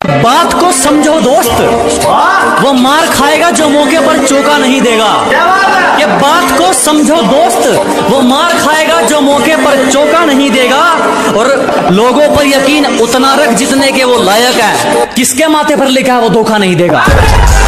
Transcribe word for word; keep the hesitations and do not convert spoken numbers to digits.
बात को समझो दोस्त, वो मार खाएगा जो मौके पर चौका नहीं देगा। ये बात को समझो दोस्त, वो मार खाएगा जो मौके पर चौका नहीं देगा। और लोगों पर यकीन उतना रख जितने के वो लायक है। किसके माथे पर लिखा है वो धोखा नहीं देगा।